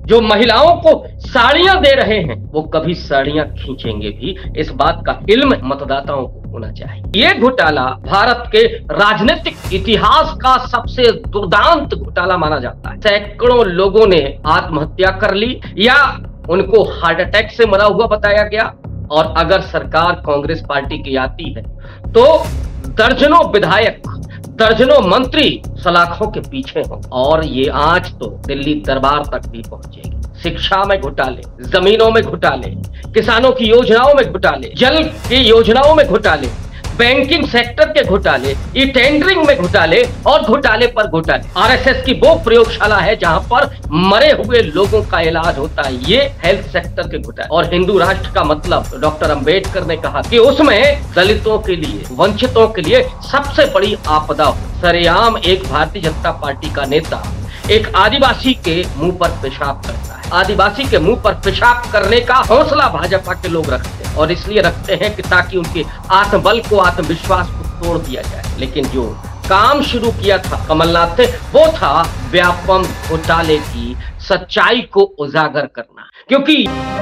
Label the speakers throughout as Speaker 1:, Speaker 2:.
Speaker 1: जो महिलाओं को साड़ियां दे रहे हैं वो कभी साड़ियां खींचेंगे भी, इस बात का इल्म मतदाताओं को होना चाहिए। ये घोटाला भारत के राजनीतिक इतिहास का सबसे दुर्दांत घोटाला माना जाता है। सैकड़ों लोगों ने आत्महत्या कर ली या उनको हार्ट अटैक से मरा हुआ बताया गया, और अगर सरकार कांग्रेस पार्टी की आती है तो दर्जनों विधायक, दर्जनों मंत्री सलाखों के पीछे हों, और ये आंच तो दिल्ली दरबार तक भी पहुंचेगी। शिक्षा में घोटाले, जमीनों में घोटाले, किसानों की योजनाओं में घोटाले, जल की योजनाओं में घोटाले, बैंकिंग सेक्टर के घोटाले, ई टेंडरिंग में घोटाले और घोटाले पर घोटाले। आरएसएस की वो प्रयोगशाला है जहां पर मरे हुए लोगों का इलाज होता है, ये हेल्थ सेक्टर के घोटाले। और हिंदू राष्ट्र का मतलब डॉक्टर अंबेडकर ने कहा कि उसमें दलितों के लिए, वंचितों के लिए सबसे बड़ी आपदा हो। सरेआम एक भारतीय जनता पार्टी का नेता एक आदिवासी के मुंह पर पेशाब करता है। आदिवासी के मुंह पर पेशाब करने का हौसला भाजपा के लोग रखते हैं, और इसलिए रखते हैं कि ताकि उनके आत्मबल को, आत्मविश्वास को तोड़ दिया जाए। लेकिन जो काम शुरू किया था कमलनाथ ने, वो था व्यापम घोटाले की सच्चाई को उजागर करना। क्योंकि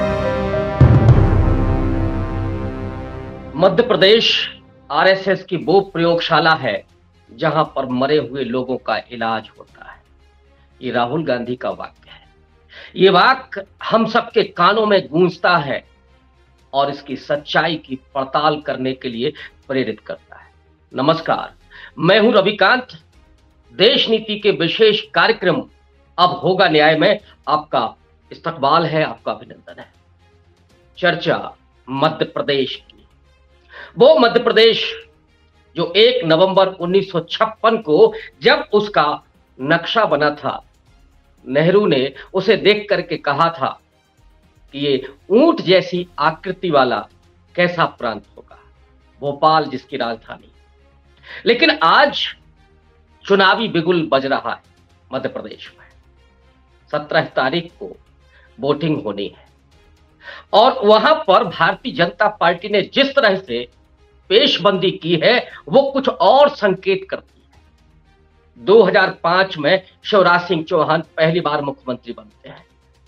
Speaker 1: मध्य प्रदेश आरएसएस की वो प्रयोगशाला है जहां पर मरे हुए लोगों का इलाज होता है। ये राहुल गांधी का वाक्य है। ये वाक्य हम सबके कानों में गूंजता है और इसकी सच्चाई की पड़ताल करने के लिए प्रेरित करता है। नमस्कार, मैं हूं रविकांत। देश नीति के विशेष कार्यक्रम अब होगा न्याय में आपका इस्तकबाल है, आपका अभिनंदन है। चर्चा मध्य प्रदेश की, वो मध्य प्रदेश जो 1 नवंबर 1956 को जब उसका नक्शा बना था, नेहरू ने उसे देख करके कहा था कि ये ऊंट जैसी आकृति वाला कैसा प्रांत होगा, भोपाल जिसकी राजधानी। लेकिन आज चुनावी बिगुल बज रहा है मध्य प्रदेश में। 17 तारीख को वोटिंग होनी है और वहां पर भारतीय जनता पार्टी ने जिस तरह से पेशबंदी की है वो कुछ और संकेत करती है। 2005 में शिवराज सिंह चौहान पहली बार मुख्यमंत्री बनते हैं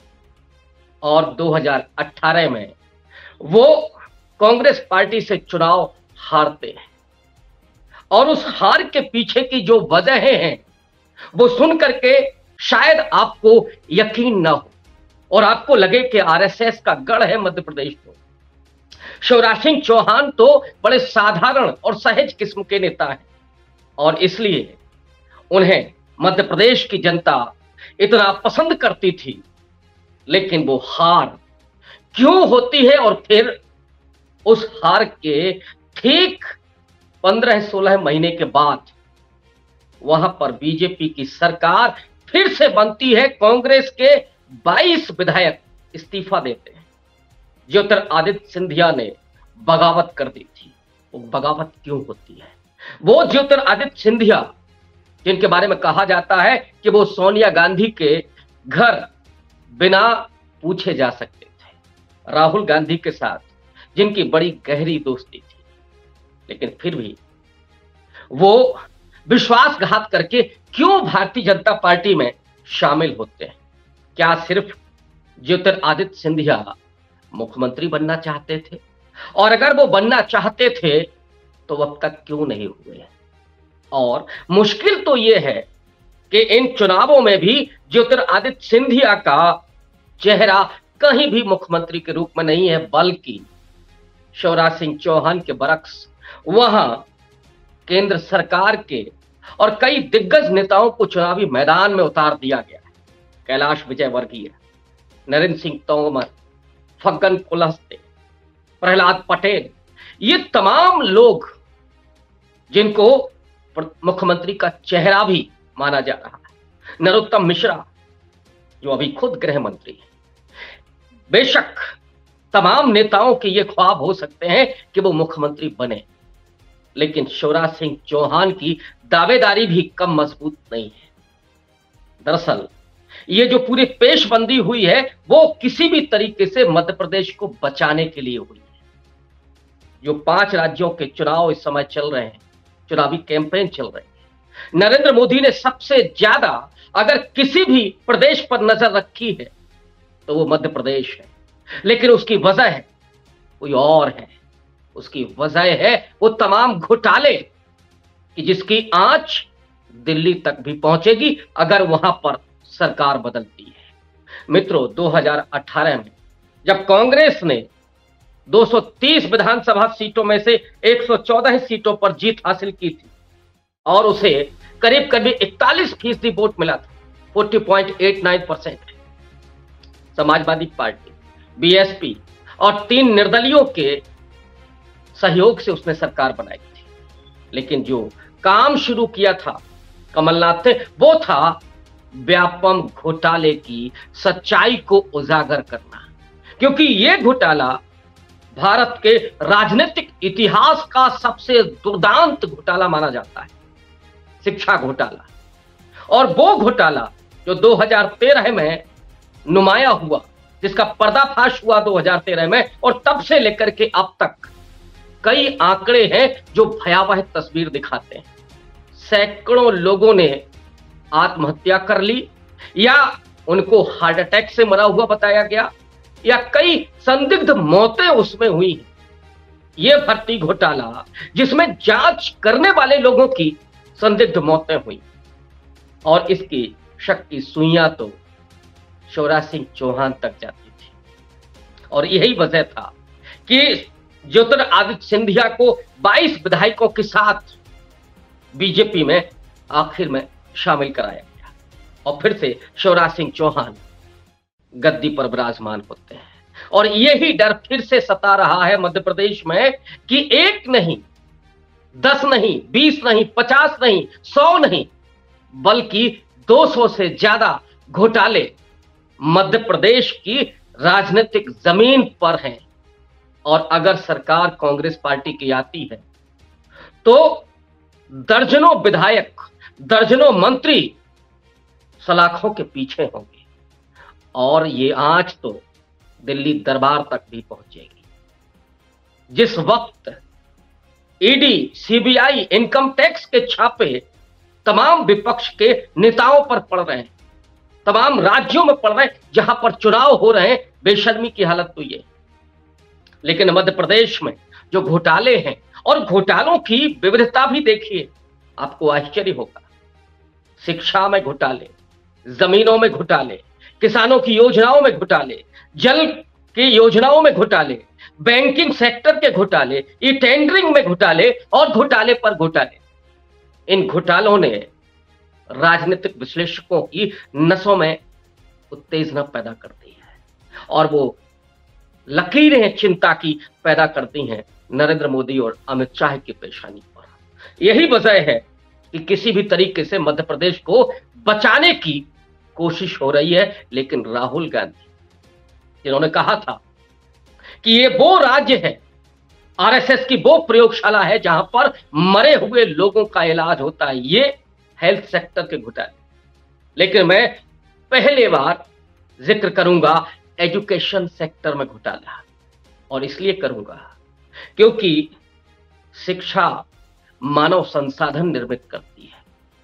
Speaker 1: और 2018 में वो कांग्रेस पार्टी से चुनाव हारते हैं, और उस हार के पीछे की जो वजहें हैं वो सुन करके शायद आपको यकीन ना हो और आपको लगे कि आरएसएस का गढ़ है मध्य प्रदेश। तो शिवराज सिंह चौहान तो बड़े साधारण और सहज किस्म के नेता हैं और इसलिए उन्हें मध्य प्रदेश की जनता इतना पसंद करती थी। लेकिन वो हार क्यों होती है, और फिर उस हार के ठीक 15-16 महीने के बाद वहां पर बीजेपी की सरकार फिर से बनती है। कांग्रेस के 22 विधायक इस्तीफा देते हैं। ज्योतिरादित्य सिंधिया ने बगावत कर दी थी। वो बगावत क्यों होती है? वो ज्योतिरादित्य सिंधिया जिनके बारे में कहा जाता है कि वो सोनिया गांधी के घर बिना पूछे जा सकते थे, राहुल गांधी के साथ जिनकी बड़ी गहरी दोस्ती थी, लेकिन फिर भी वो विश्वासघात करके क्यों भारतीय जनता पार्टी में शामिल होते हैं? क्या सिर्फ ज्योतिरादित्य सिंधिया मुख्यमंत्री बनना चाहते थे? और अगर वो बनना चाहते थे तो अब तक क्यों नहीं हुए? और मुश्किल तो ये है कि इन चुनावों में भी ज्योतिरादित्य सिंधिया का चेहरा कहीं भी मुख्यमंत्री के रूप में नहीं है, बल्कि शिवराज सिंह चौहान के बरक्स वहां केंद्र सरकार के और कई दिग्गज नेताओं को चुनावी मैदान में उतार दिया गया है। कैलाश विजयवर्गीय, नरेंद्र सिंह तोमर, फग्गन कुलस्ते, प्रहलाद पटेल, ये तमाम लोग जिनको मुख्यमंत्री का चेहरा भी माना जा रहा है, नरोत्तम मिश्रा जो अभी खुद गृह मंत्री है। बेशक तमाम नेताओं के ये ख्वाब हो सकते हैं कि वो मुख्यमंत्री बने, लेकिन शिवराज सिंह चौहान की दावेदारी भी कम मजबूत नहीं है। दरअसल ये जो पूरी पेशबंदी हुई है वो किसी भी तरीके से मध्य प्रदेश को बचाने के लिए हुई है। जो 5 राज्यों के चुनाव इस समय चल रहे हैं, चुनावी कैंपेन चल रही है, नरेंद्र मोदी ने सबसे ज्यादा अगर किसी भी प्रदेश पर नजर रखी है तो वो मध्य प्रदेश है, लेकिन उसकी वजह है कोई और है। उसकी वजह है वो तमाम घोटाले कि जिसकी आंच दिल्ली तक भी पहुंचेगी अगर वहां पर सरकार बदलती है। मित्रों, 2018 में जब कांग्रेस ने 230 विधानसभा सीटों में से 114 सीटों पर जीत हासिल की थी और उसे करीब करीब 41% वोट मिला था, 40.89%। समाजवादी पार्टी, बीएसपी और 3 निर्दलियों के सहयोग से उसने सरकार बनाई थी। लेकिन जो काम शुरू किया था कमलनाथ ने, वो था व्यापम घोटाले की सच्चाई को उजागर करना, क्योंकि यह घोटाला भारत के राजनीतिक इतिहास का सबसे दुर्दांत घोटाला माना जाता है, शिक्षा घोटाला। और वो घोटाला जो 2013 में नुमाया हुआ, जिसका पर्दाफाश हुआ 2013 में, और तब से लेकर के अब तक कई आंकड़े हैं जो भयावह तस्वीर दिखाते हैं। सैकड़ों लोगों ने आत्महत्या कर ली, या उनको हार्ट अटैक से मरा हुआ बताया गया, या कई संदिग्ध मौतें उसमें हुई हैं। यह भर्ती घोटाला जिसमें जांच करने वाले लोगों की संदिग्ध मौतें हुई, और इसकी शक की सुइयां तो शिवराज सिंह चौहान तक जाती थी। और यही वजह था कि ज्योतिरादित्य सिंधिया को 22 विधायकों के साथ बीजेपी में आखिर में शामिल कराया गया, और फिर से शिवराज सिंह चौहान गद्दी पर विराजमान होते हैं। और यही डर फिर से सता रहा है मध्य प्रदेश में कि 1 नहीं, 10 नहीं, 20 नहीं, 50 नहीं, 100 नहीं, बल्कि 200 से ज्यादा घोटाले मध्य प्रदेश की राजनीतिक जमीन पर हैं। और अगर सरकार कांग्रेस पार्टी की आती है तो दर्जनों विधायक, दर्जनों मंत्री सलाखों के पीछे होंगे, और ये आंच तो दिल्ली दरबार तक भी पहुंचेगी। जिस वक्त ईडी, सीबीआई, इनकम टैक्स के छापे तमाम विपक्ष के नेताओं पर पड़ रहे हैं, तमाम राज्यों में पड़ रहे हैं जहां पर चुनाव हो रहे हैं, बेशर्मी की हालत तो ये। लेकिन मध्य प्रदेश में जो घोटाले हैं, और घोटालों की विविधता भी देखिए, आपको आश्चर्य होगा। शिक्षा में घोटाले, जमीनों में घोटाले, किसानों की योजनाओं में घोटाले, जल की योजनाओं में घोटाले, बैंकिंग सेक्टर के घोटाले, ई टेंडरिंग में घोटाले, और घोटाले पर घोटाले। इन घोटालों ने राजनीतिक विश्लेषकों की नसों में उत्तेजना पैदा कर दी है, और वो लकीरें चिंता की पैदा करती हैं नरेंद्र मोदी और अमित शाह की पेशानी पर। यही वजह है कि किसी भी तरीके से मध्य प्रदेश को बचाने की कोशिश हो रही है। लेकिन राहुल गांधी, जिन्होंने कहा था कि ये वो राज्य है, आरएसएस की वो प्रयोगशाला है जहां पर मरे हुए लोगों का इलाज होता है, ये हेल्थ सेक्टर के घोटाले। लेकिन मैं पहले बार जिक्र करूंगा एजुकेशन सेक्टर में घोटाला, और इसलिए करूंगा क्योंकि शिक्षा मानव संसाधन निर्मित करती है।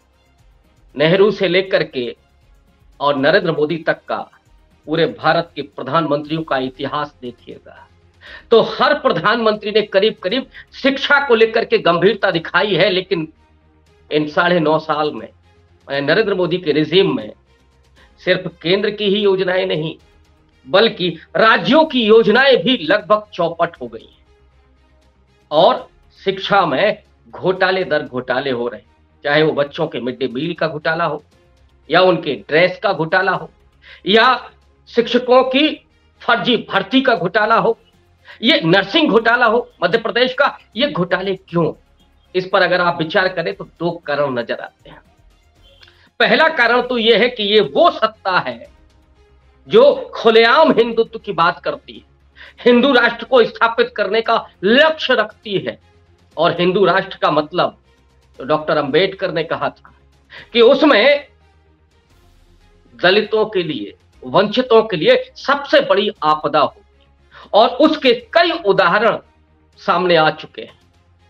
Speaker 1: नेहरू से लेकर के और नरेंद्र मोदी तक का पूरे भारत के प्रधानमंत्रियों का इतिहास देखिएगा तो हर प्रधानमंत्री ने करीब करीब शिक्षा को लेकर के गंभीरता दिखाई है। लेकिन इन 9.5 साल में नरेंद्र मोदी के रिजीम में सिर्फ केंद्र की ही योजनाएं नहीं, बल्कि राज्यों की योजनाएं भी लगभग चौपट हो गई हैं, और शिक्षा में घोटाले दर घोटाले हो रहे हैं। चाहे वो बच्चों के मिड डे मील का घोटाला हो, या उनके ड्रेस का घोटाला हो, या शिक्षकों की फर्जी भर्ती का घोटाला हो, ये नर्सिंग घोटाला हो मध्य प्रदेश का। ये घोटाले क्यों, इस पर अगर आप विचार करें तो 2 कारण नजर आते हैं। पहला कारण तो यह है कि ये वो सत्ता है जो खुलेआम हिंदुत्व की बात करती है, हिंदू राष्ट्र को स्थापित करने का लक्ष्य रखती है। और हिंदू राष्ट्र का मतलब तो डॉक्टर अंबेडकर ने कहा था कि उसमें दलितों के लिए, वंचितों के लिए सबसे बड़ी आपदा होगी, और उसके कई उदाहरण सामने आ चुके हैं।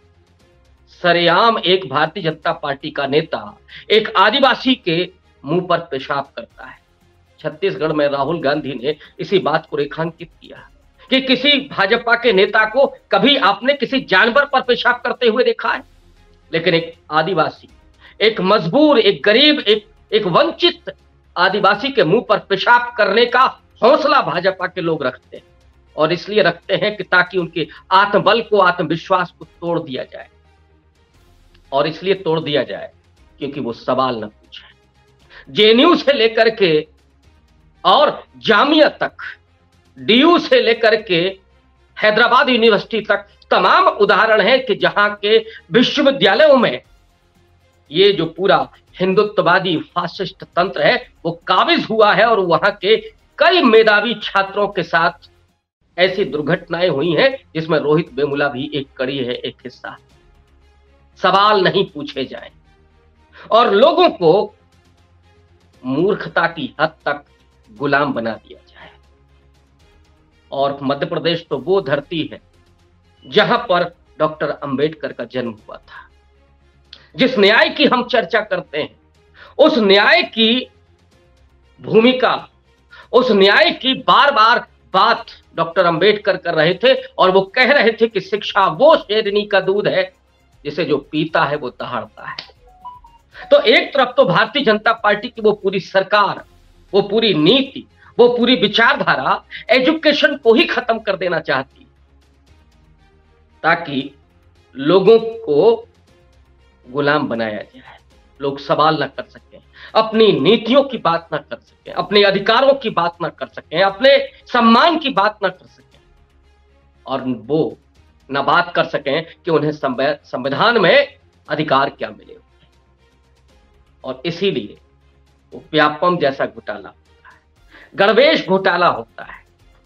Speaker 1: सरेआम एक भारतीय जनता पार्टी का नेता एक आदिवासी के मुंह पर पेशाब करता है, छत्तीसगढ़ में राहुल गांधी ने इसी बात को रेखांकित किया कि किसी भाजपा के नेता को कभी आपने किसी जानवर पर पेशाब करते हुए देखा है? लेकिन एक आदिवासी, एक मजबूर, एक गरीब, एक वंचित आदिवासी के मुंह पर पेशाब करने का हौसला भाजपा के लोग रखते हैं, और इसलिए रखते हैं कि ताकि उनके आत्मबल को, आत्मविश्वास को तोड़ दिया जाए। और इसलिए तोड़ दिया जाए क्योंकि वो सवाल न पूछे। जेएनयू से लेकर के और जामिया तक, डीयू से लेकर के हैदराबाद यूनिवर्सिटी तक तमाम उदाहरण हैं कि जहां के विश्वविद्यालयों में ये जो पूरा हिंदुत्ववादी फासिस्ट तंत्र है वो काबिज हुआ है, और वहां के कई मेधावी छात्रों के साथ ऐसी दुर्घटनाएं हुई हैं जिसमें रोहित वेमुला भी एक कड़ी है, एक हिस्सा है। सवाल नहीं पूछे जाएं और लोगों को मूर्खता की हद तक गुलाम बना दिया जाए। और मध्य प्रदेश तो वो धरती है जहां पर डॉक्टर अंबेडकर का जन्म हुआ था। जिस न्याय की हम चर्चा करते हैं, उस न्याय की भूमिका, उस न्याय की बार बार बात डॉक्टर अंबेडकर कर रहे थे, और वो कह रहे थे कि शिक्षा वो शेरनी का दूध है जिसे जो पीता है वो दहाड़ता है। तो एक तरफ तो भारतीय जनता पार्टी की वो पूरी सरकार, वो पूरी नीति, वो पूरी विचारधारा एजुकेशन को ही खत्म कर देना चाहती, ताकि लोगों को गुलाम बनाया जाए, लोग सवाल न कर सकें, अपनी नीतियों की बात न कर सकें, अपने अधिकारों की बात न कर सकें, अपने सम्मान की बात न कर सकें, और वो न बात कर सकें कि उन्हें संविधान में अधिकार क्या मिले। और इसीलिए वो व्यापम जैसा घोटाला होता है, गणवेश घोटाला होता है,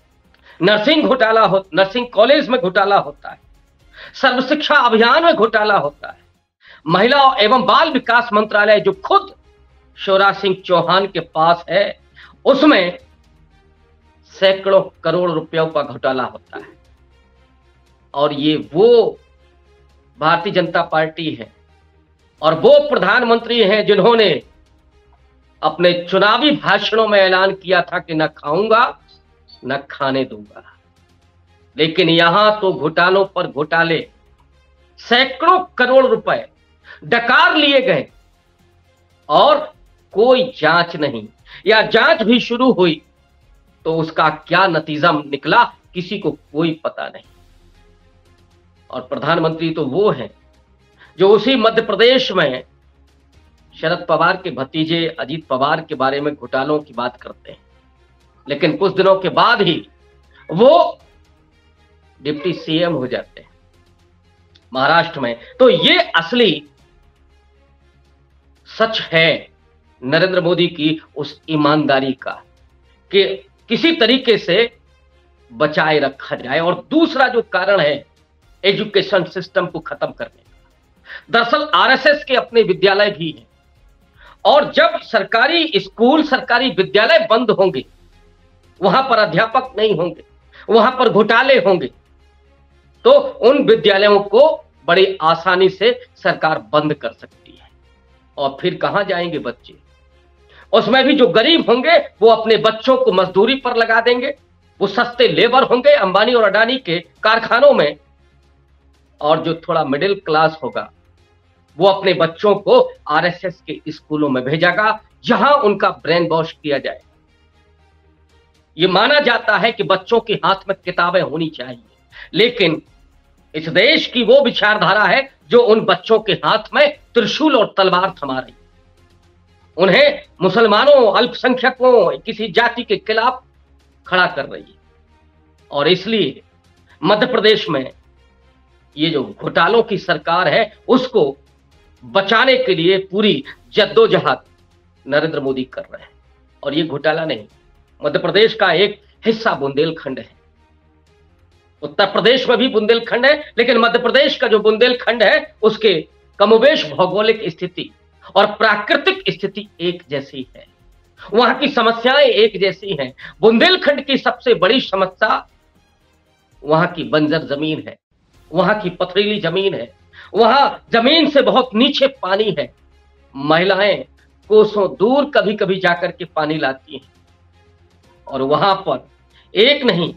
Speaker 1: नर्सिंग कॉलेज में घोटाला होता है, सर्व शिक्षा अभियान में घोटाला होता है, महिला एवं बाल विकास मंत्रालय जो खुद शिवराज सिंह चौहान के पास है, उसमें सैकड़ों करोड़ रुपयों का घोटाला होता है। और ये वो भारतीय जनता पार्टी है और वो प्रधानमंत्री हैं जिन्होंने अपने चुनावी भाषणों में ऐलान किया था कि न खाऊंगा न खाने दूंगा। लेकिन यहां तो घोटालों पर घोटाले, सैकड़ों करोड़ रुपए डकार लिए गए और कोई जांच नहीं, या जांच भी शुरू हुई तो उसका क्या नतीजा निकला किसी को कोई पता नहीं। और प्रधानमंत्री तो वो हैं जो उसी मध्य प्रदेश में शरद पवार के भतीजे अजीत पवार के बारे में घोटालों की बात करते हैं, लेकिन कुछ दिनों के बाद ही वो डिप्टी सीएम हो जाते हैं महाराष्ट्र में। तो ये असली सच है नरेंद्र मोदी की उस ईमानदारी का कि किसी तरीके से बचाए रखा जाए। और दूसरा जो कारण है एजुकेशन सिस्टम को खत्म करने का, दरअसल आरएसएस के अपने विद्यालय भी हैं, और जब सरकारी स्कूल, सरकारी विद्यालय बंद होंगे, वहां पर अध्यापक नहीं होंगे, वहां पर घोटाले होंगे, तो उन विद्यालयों को बड़ी आसानी से सरकार बंद कर सकती है। और फिर कहां जाएंगे बच्चे? उसमें भी जो गरीब होंगे वो अपने बच्चों को मजदूरी पर लगा देंगे, वो सस्ते लेबर होंगे अंबानी और अडानी के कारखानों में, और जो थोड़ा मिडिल क्लास होगा वो अपने बच्चों को आरएसएस के स्कूलों में भेजेगा जहां उनका ब्रेन वॉश किया जाए। ये माना जाता है कि बच्चों के हाथ में किताबें होनी चाहिए, लेकिन इस देश की वो विचारधारा है जो उन बच्चों के हाथ में त्रिशूल और तलवार थमा रही, उन्हें मुसलमानों, अल्पसंख्यकों, किसी जाति के खिलाफ खड़ा कर रही है। और इसलिए मध्य प्रदेश में ये जो घोटालों की सरकार है उसको बचाने के लिए पूरी जद्दोजहद नरेंद्र मोदी कर रहे हैं। और ये घोटाला नहीं, मध्य प्रदेश का एक हिस्सा बुंदेलखंड है, उत्तर प्रदेश में भी बुंदेलखंड है, लेकिन मध्य प्रदेश का जो बुंदेलखंड है उसके कमोबेश भौगोलिक स्थिति और प्राकृतिक स्थिति एक जैसी है, वहां की समस्याएं एक जैसी हैं। बुंदेलखंड की सबसे बड़ी समस्या वहां की बंजर जमीन है, वहां की पथरीली जमीन है, वहां जमीन से बहुत नीचे पानी है, महिलाएं कोसों दूर कभी कभी जाकर के पानी लाती हैं, और वहां पर एक नहीं,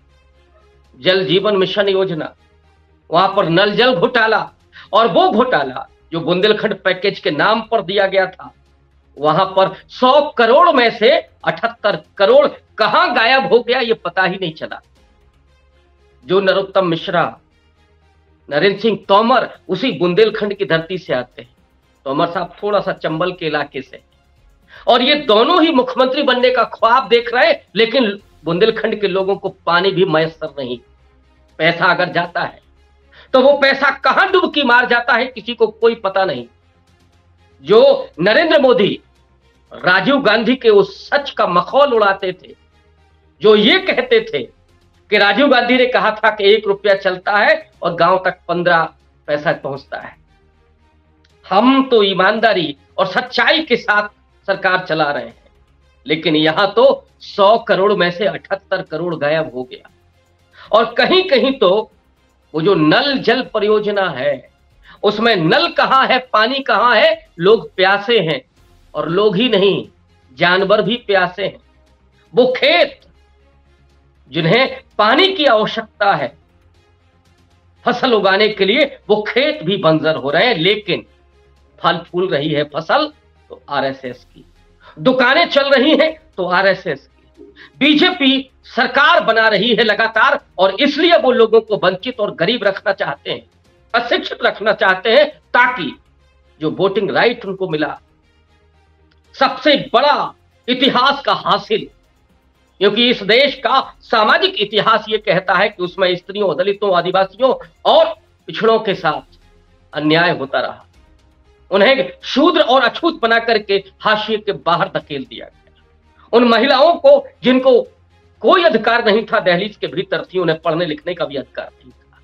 Speaker 1: जल जीवन मिशन योजना, वहां पर नल जल घोटाला, और वो घोटाला जो बुंदेलखंड पैकेज के नाम पर दिया गया था, वहां पर 100 करोड़ में से 78 करोड़ कहां गायब हो गया ये पता ही नहीं चला। जो नरोत्तम मिश्रा, नरेंद्र सिंह तोमर उसी बुंदेलखंड की धरती से आते हैं। तोमर साहब थोड़ा सा चंबल के इलाके से, और ये दोनों ही मुख्यमंत्री बनने का ख्वाब देख रहे हैं, लेकिन बुंदेलखंड के लोगों को पानी भी मयसर नहीं। पैसा अगर जाता है तो वो पैसा कहां डुबकी मार जाता है किसी को कोई पता नहीं। जो नरेंद्र मोदी राजीव गांधी के उस सच का मखौल उड़ाते थे, जो ये कहते थे कि राजीव गांधी ने कहा था कि 1 रुपया चलता है और गांव तक 15 पैसा पहुंचता है। हम तो ईमानदारी और सच्चाई के साथ सरकार चला रहे हैं, लेकिन यहां तो 100 करोड़ में से 78 करोड़ गायब हो गया। और कहीं कहीं तो वो जो नल जल परियोजना है, उसमें नल कहां है, पानी कहां है, लोग प्यासे हैं, और लोग ही नहीं, जानवर भी प्यासे हैं। वो खेत जिन्हें पानी की आवश्यकता है फसल उगाने के लिए, वो खेत भी बंजर हो रहे हैं। लेकिन फल फूल रही है फसल तो आरएसएस की, दुकानें चल रही हैं तो आरएसएस की, बीजेपी सरकार बना रही है लगातार, और इसलिए वो लोगों को वंचित और गरीब रखना चाहते हैं, अशिक्षित रखना चाहते हैं, ताकि जो वोटिंग राइट उनको मिला, सबसे बड़ा इतिहास का हासिल, क्योंकि इस देश का सामाजिक इतिहास ये कहता है कि उसमें स्त्रियों, दलितों, आदिवासियों और पिछड़ों के साथ अन्याय होता रहा। उन्हें शूद्र और अछूत बना करके हाशिए के बाहर धकेल दिया गया। उन महिलाओं को जिनको कोई अधिकार नहीं था, दहलीज के भीतर थी, उन्हें पढ़ने लिखने का भी अधिकार नहीं था।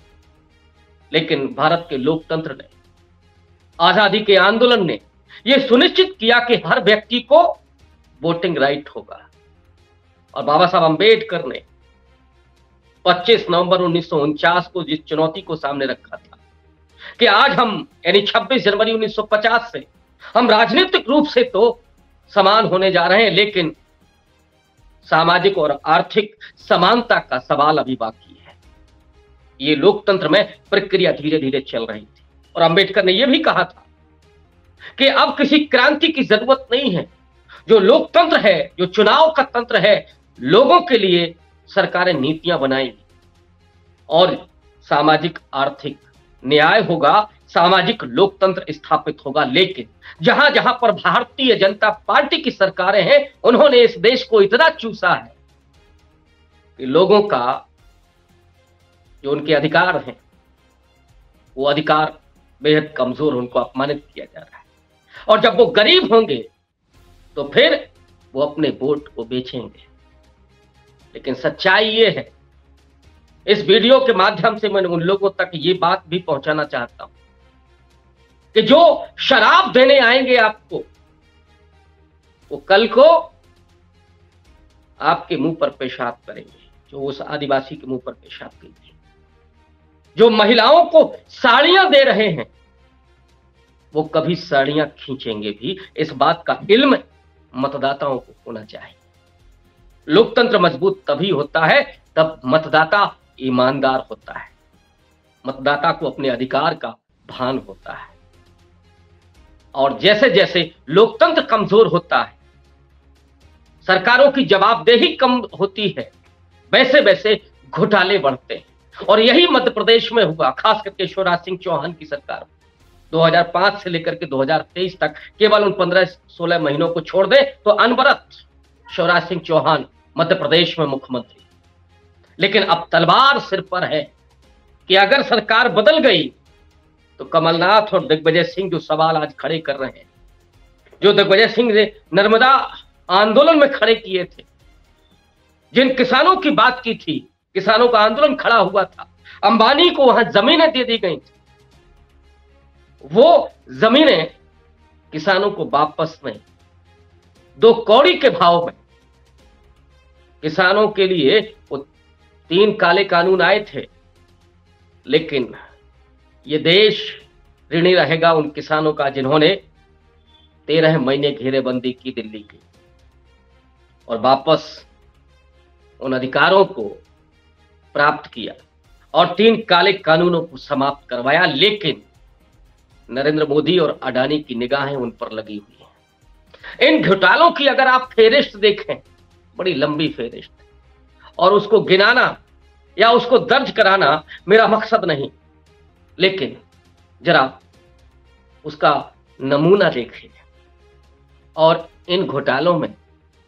Speaker 1: लेकिन भारत के लोकतंत्र ने, आजादी के आंदोलन ने यह सुनिश्चित किया कि हर व्यक्ति को वोटिंग राइट होगा। और बाबा साहब अंबेडकर ने 25 नवंबर 1949 को जिस चुनौती को सामने रखा था कि आज हम, यानी 26 जनवरी 1950 से हम राजनीतिक रूप से तो समान होने जा रहे हैं, लेकिन सामाजिक और आर्थिक समानता का सवाल अभी बाकी है। ये लोकतंत्र में प्रक्रिया धीरे धीरे चल रही थी, और अंबेडकर ने यह भी कहा था कि अब किसी क्रांति की जरूरत नहीं है। जो लोकतंत्र है, जो चुनाव का तंत्र है, लोगों के लिए सरकारें नीतियां बनाएंगी और सामाजिक आर्थिक न्याय होगा, सामाजिक लोकतंत्र स्थापित होगा। लेकिन जहां जहां पर भारतीय जनता पार्टी की सरकारें हैं, उन्होंने इस देश को इतना चूसा है कि लोगों का जो उनके अधिकार हैं, वो अधिकार बेहद कमजोर, उनको अपमानित किया जा रहा है। और जब वो गरीब होंगे तो फिर वो अपने वोट को बेचेंगे। लेकिन सच्चाई ये है, इस वीडियो के माध्यम से मैं उन लोगों तक ये बात भी पहुंचाना चाहता हूं कि जो शराब देने आएंगे आपको, वो कल को आपके मुंह पर पेशाब करेंगे, जो उस आदिवासी के मुंह पर पेशाब करेंगे। जो महिलाओं को साड़ियां दे रहे हैं, वो कभी साड़ियां खींचेंगे भी। इस बात का इल्म मतदाताओं को होना चाहिए। लोकतंत्र मजबूत तभी होता है तब मतदाता ईमानदार होता है, मतदाता को अपने अधिकार का भान होता है। और जैसे जैसे लोकतंत्र कमजोर होता है, सरकारों की जवाबदेही कम होती है, वैसे वैसे घोटाले बढ़ते हैं। और यही मध्य प्रदेश में हुआ, खास करके शिवराज सिंह चौहान की सरकार 2005 से लेकर के 2023 तक, केवल उन 15-16 महीनों को छोड़ दें तो अनवरत शिवराज सिंह चौहान मध्य प्रदेश में मुख्यमंत्री। लेकिन अब तलवार सिर पर है कि अगर सरकार बदल गई तो कमलनाथ और दिग्विजय सिंह जो सवाल आज खड़े कर रहे हैं, जो दिग्विजय सिंह ने नर्मदा आंदोलन में खड़े किए थे, जिन किसानों की बात की थी, किसानों का आंदोलन खड़ा हुआ था, अंबानी को वहां जमीनें दे दी गई थी, वो जमीनें किसानों को वापस नहीं, 2 कौड़ी के भाव में किसानों के लिए वो 3 काले कानून आए थे। लेकिन ये देश ऋणी रहेगा उन किसानों का जिन्होंने 13 महीने घेरेबंदी की दिल्ली की, और वापस उन अधिकारों को प्राप्त किया और 3 काले कानूनों को समाप्त करवाया, लेकिन नरेंद्र मोदी और अडानी की निगाहें उन पर लगी हुई हैं। इन घोटालों की अगर आप फेहरिस्त देखें, बड़ी लंबी फेहरिस्त, और उसको गिनाना या उसको दर्ज कराना मेरा मकसद नहीं, लेकिन जरा उसका नमूना देखें। और इन घोटालों में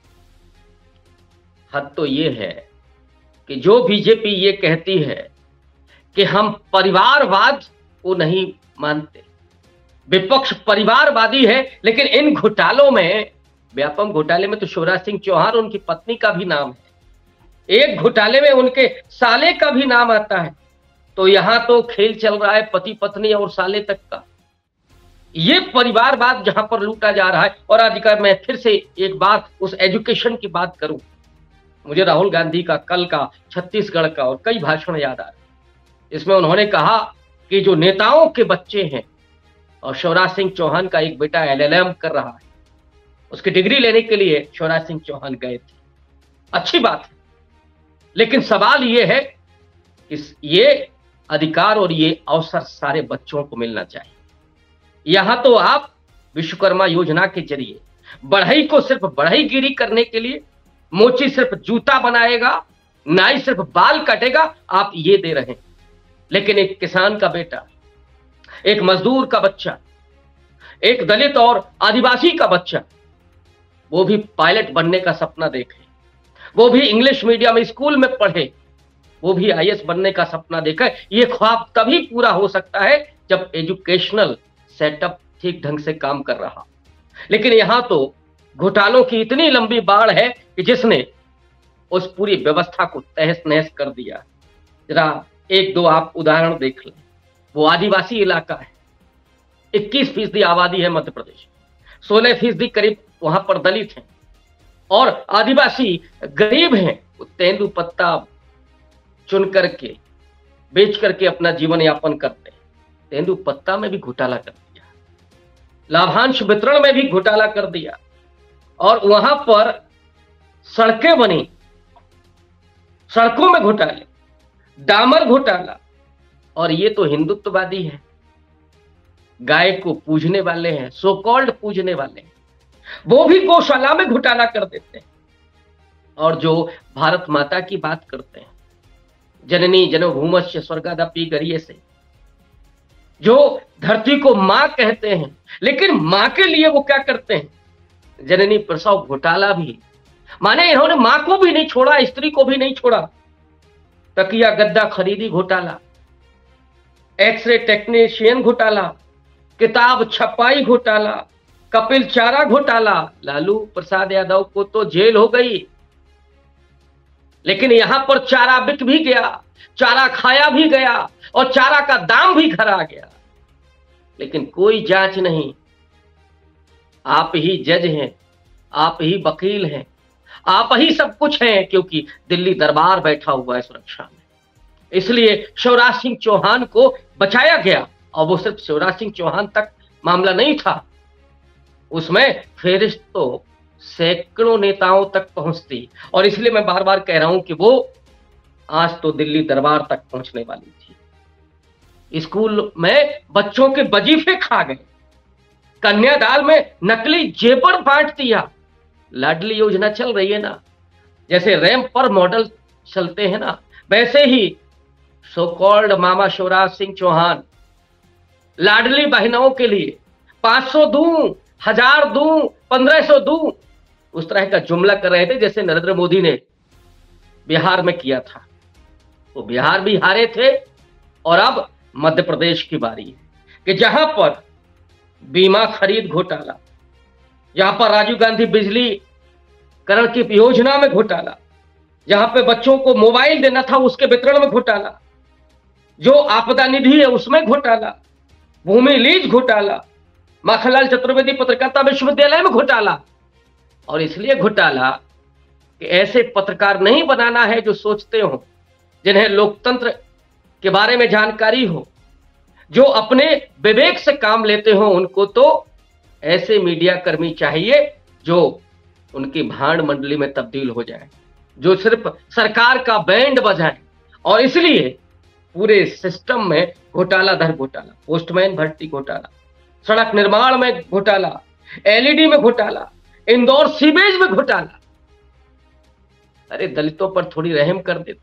Speaker 1: हद तो ये है कि जो बीजेपी ये कहती है कि हम परिवारवाद को नहीं मानते, विपक्ष परिवारवादी है, लेकिन इन घोटालों में, व्यापम घोटाले में तो शिवराज सिंह चौहान उनकी पत्नी का भी नाम है, एक घोटाले में उनके साले का भी नाम आता है। तो यहां तो खेल चल रहा है पति पत्नी और साले तक का। ये परिवारवाद जहां पर लूटा जा रहा है। और अधिकार मैं फिर से एक बात उस एजुकेशन की बात करूं, मुझे राहुल गांधी का कल का छत्तीसगढ़ का और कई भाषण याद आ रहे। इसमें उन्होंने कहा कि जो नेताओं के बच्चे हैं, और शिवराज सिंह चौहान का एक बेटा LLM कर रहा है, उसकी डिग्री लेने के लिए शिवराज सिंह चौहान गए थे, अच्छी बात है, लेकिन सवाल ये है कि ये अधिकार और ये अवसर सारे बच्चों को मिलना चाहिए। यहां तो आप विश्वकर्मा योजना के जरिए बढ़ई को सिर्फ बढ़ईगिरी करने के लिए, मोची सिर्फ जूता बनाएगा, नाई सिर्फ बाल काटेगा, आप ये दे रहे हैं। लेकिन एक किसान का बेटा, एक मजदूर का बच्चा, एक दलित और आदिवासी का बच्चा, वो भी पायलट बनने का सपना देखे, वो भी इंग्लिश मीडियम स्कूल में पढ़े, वो भी IAS बनने का सपना देखे। ये ख्वाब तभी पूरा हो सकता है जब एजुकेशनल सेटअप ठीक ढंग से काम कर रहा। लेकिन यहां तो घोटालों की इतनी लंबी बाढ़ है कि जिसने उस पूरी व्यवस्था को तहस नहस कर दिया। जरा एक दो आप उदाहरण देख लें। वो आदिवासी इलाका है, 21% आबादी है मध्य प्रदेश, 16% करीब वहां पर दलित हैं, और आदिवासी गरीब हैं। वो तेंदू पत्ता चुन करके बेच करके अपना जीवन यापन करते हैं। तेंदू पत्ता में भी घोटाला कर दिया, लाभांश वितरण में भी घोटाला कर दिया, और वहां पर सड़कें बनी, सड़कों में घोटाले, डामर घोटाला। और ये तो हिंदुत्ववादी है, गाय को पूजने वाले हैं, सो कॉल्ड पूजने वाले हैं, वो भी गौशाला में घोटाला कर देते हैं। और जो भारत माता की बात करते हैं, जननी जन्मभूमस्य स्वर्गादपि गरीयसे, जो धरती को मां कहते हैं, लेकिन मां के लिए वो क्या करते हैं, जननी प्रसव घोटाला भी। माने इन्होंने मां को भी नहीं छोड़ा, स्त्री को भी नहीं छोड़ा। तकिया गद्दा खरीदी घोटाला, एक्सरे टेक्नीशियन घोटाला, किताब छपाई घोटाला, कपिल चारा घोटाला। लालू प्रसाद यादव को तो जेल हो गई, लेकिन यहां पर चारा बिक भी गया, चारा खाया भी गया, और चारा का दाम भी घर आ गया, लेकिन कोई जांच नहीं। आप ही जज हैं, आप ही वकील हैं, आप ही सब कुछ हैं, क्योंकि दिल्ली दरबार बैठा हुआ है सुरक्षा में। इसलिए शिवराज सिंह चौहान को बचाया गया, और वो सिर्फ शिवराज सिंह चौहान तक मामला नहीं था, उसमें फेरिस्त तो सैकड़ों नेताओं तक पहुंचती। और इसलिए मैं बार बार कह रहा हूं कि वो आज तो दिल्ली दरबार तक पहुंचने वाली थी। स्कूल में बच्चों के वजीफे खा गए, कन्यादान में नकली जेवर बांट दिया। लाडली योजना चल रही है ना, जैसे रैंप पर मॉडल चलते हैं ना, वैसे ही सो कॉल्ड मामा शिवराज सिंह चौहान लाडली बहनों के लिए 500 दूं, 1000 दूं, 1500 दूं, उस तरह का जुमला कर रहे थे, जैसे नरेंद्र मोदी ने बिहार में किया था। वो बिहार भी हारे थे, और अब मध्य प्रदेश की बारी है कि जहां पर बीमा खरीद घोटाला, जहां पर राजीव गांधी बिजलीकरण की योजना में घोटाला, जहां पे बच्चों को मोबाइल देना था उसके वितरण में घोटाला, जो आपदा निधि है उसमें घोटाला, भूमि लीज घोटाला, माखनलाल चतुर्वेदी पत्रकारिता विश्वविद्यालय में घोटाला। और इसलिए घोटाला कि ऐसे पत्रकार नहीं बनाना है जो सोचते हो, जिन्हें लोकतंत्र के बारे में जानकारी हो, जो अपने विवेक से काम लेते हो। उनको तो ऐसे मीडिया कर्मी चाहिए जो उनकी भांड मंडली में तब्दील हो जाए, जो सिर्फ सरकार का बैंड बजाएं, और इसलिए पूरे सिस्टम में घोटाला दर घोटाला, पोस्टमैन भर्ती घोटाला, सड़क निर्माण में घोटाला, एलईडी में घोटाला, इंदौर सीवेज में घोटाला। अरे दलितों पर थोड़ी रहम कर देते।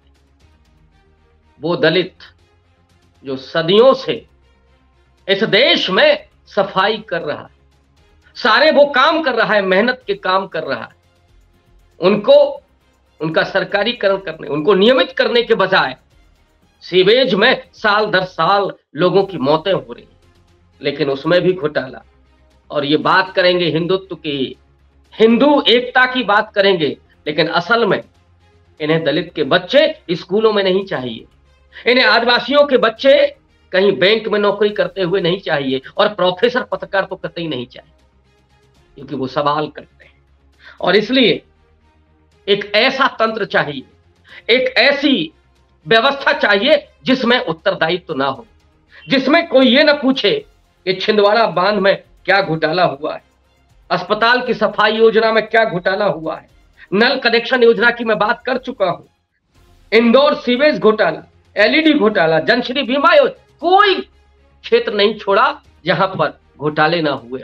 Speaker 1: वो दलित जो सदियों से इस देश में सफाई कर रहा है, सारे वो काम कर रहा है, मेहनत के काम कर रहा है, उनको उनका सरकारीकरण करने, उनको नियमित करने के बजाय सीवेज में साल दर साल लोगों की मौतें हो रही, लेकिन उसमें भी घोटाला। और ये बात करेंगे हिंदुत्व की, हिंदू एकता की बात करेंगे, लेकिन असल में इन्हें दलित के बच्चे स्कूलों में नहीं चाहिए, इन्हें आदिवासियों के बच्चे कहीं बैंक में नौकरी करते हुए नहीं चाहिए, और प्रोफेसर पत्रकार तो कतई नहीं चाहिए, क्योंकि वो सवाल करते हैं। और इसलिए एक ऐसा तंत्र चाहिए, एक ऐसी व्यवस्था चाहिए जिसमें उत्तरदायित्व ना हो, जिसमें कोई ये ना पूछे कि छिंदवाड़ा बांध में क्या घोटाला हुआ है, अस्पताल की सफाई योजना में क्या घोटाला हुआ है, नल कनेक्शन योजना की मैं बात कर चुका हूं, इंदौर सीवेज घोटाला, एलईडी घोटाला, जनश्री बीमा योजना, कोई क्षेत्र नहीं छोड़ा जहां पर घोटाले ना हुए।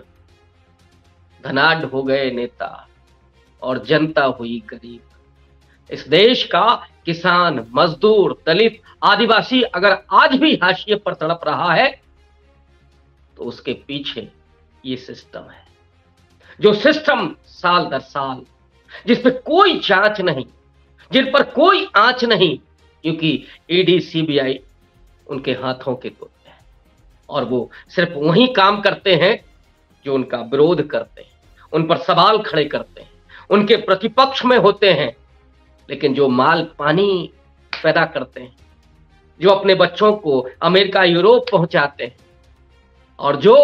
Speaker 1: धनाढ्य हो गए नेता और जनता हुई गरीब। इस देश का किसान, मजदूर, दलित, आदिवासी अगर आज भी हाशिए पर तड़प रहा है तो उसके पीछे ये सिस्टम है, जो सिस्टम साल दर साल, जिस पर कोई जांच नहीं, जिन पर कोई आंच नहीं, क्योंकि ईडी सीबीआई उनके हाथों के तोते हैं, और वो सिर्फ वही काम करते हैं जो उनका विरोध करते हैं, उन पर सवाल खड़े करते हैं, उनके प्रतिपक्ष में होते हैं। लेकिन जो माल पानी पैदा करते हैं, जो अपने बच्चों को अमेरिका यूरोप पहुंचाते हैं, और जो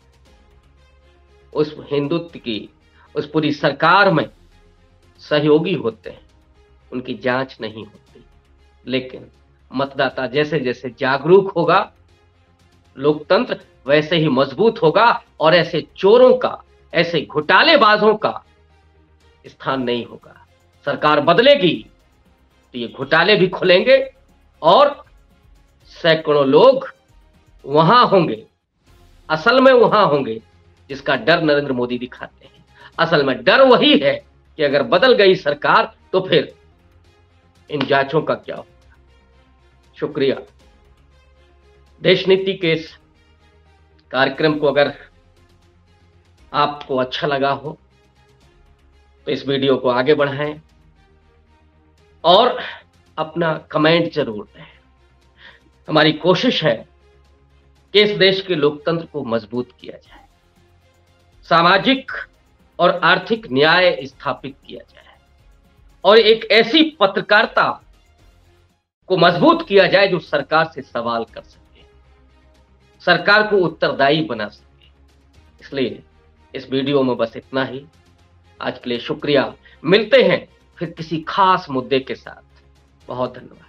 Speaker 1: उस हिंदुत्व की उस पूरी सरकार में सहयोगी होते हैं, उनकी जांच नहीं होती। लेकिन मतदाता जैसे जैसे जागरूक होगा, लोकतंत्र वैसे ही मजबूत होगा, और ऐसे चोरों का, ऐसे घोटालेबाजों का स्थान नहीं होगा। सरकार बदलेगी तो ये घोटाले भी खुलेंगे, और सैकड़ों लोग वहां होंगे, असल में वहां होंगे जिसका डर नरेंद्र मोदी दिखाते हैं। असल में डर वही है कि अगर बदल गई सरकार तो फिर इन जांचों का क्या होगा। शुक्रिया। देश नीति के इस कार्यक्रम को अगर आपको अच्छा लगा हो तो इस वीडियो को आगे बढ़ाएं और अपना कमेंट जरूर दें। हमारी कोशिश है कि इस देश के लोकतंत्र को मजबूत किया जाए, सामाजिक और आर्थिक न्याय स्थापित किया जाए, और एक ऐसी पत्रकारिता को मजबूत किया जाए जो सरकार से सवाल कर सके, सरकार को उत्तरदायी बना सके। इसलिए इस वीडियो में बस इतना ही। आज के लिए शुक्रिया। मिलते हैं फिर किसी खास मुद्दे के साथ। बहुत धन्यवाद।